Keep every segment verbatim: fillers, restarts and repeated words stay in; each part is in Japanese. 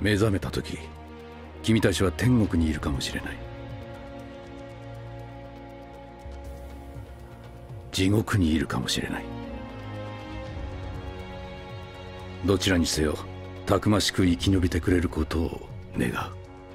目覚めた時、君たちは天国にいるかもしれない。地獄にいるかもしれない。どちらにせよたくましく生き延びてくれることを願う。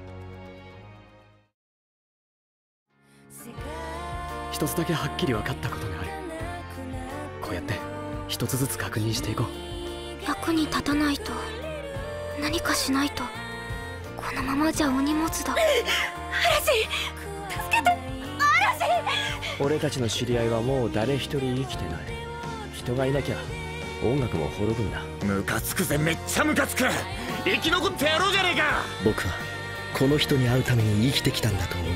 一つだけはっきり分かったことがある。こうやって一つずつ確認していこう。 役に立たないと、何かしないと、このままじゃお荷物だ。嵐、助けて、嵐。 俺たちの知り合いはもう誰一人生きてない。人がいなきゃ音楽も滅ぶんだ。 ムカつくぜ、めっちゃムカつく。生き残ってやろうじゃねえか。 僕はこの人に会うために生きてきたんだと思った。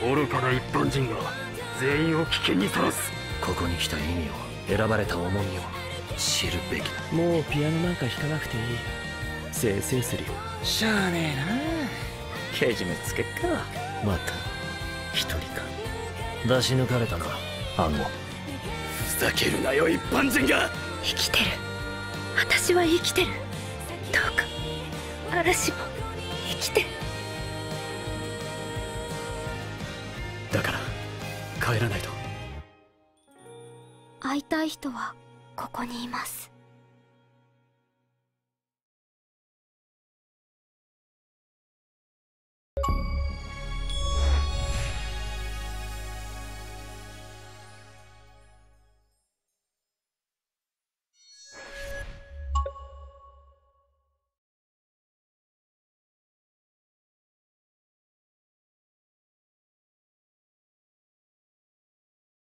愚かな一般人が全員を危険にさらす。 ここに来た意味を、選ばれた重みを知るべきだ。 もうピアノなんか弾かなくていい。せいせいするよ。 しゃあねえな。けじめつけっか。 また一人か。出し抜かれたな、暗号。 ふざけるなよ、一般人が。 生きてる。私は生きてる。どうか嵐も生きて。 だから帰らないと。 会いたい人はここにいます。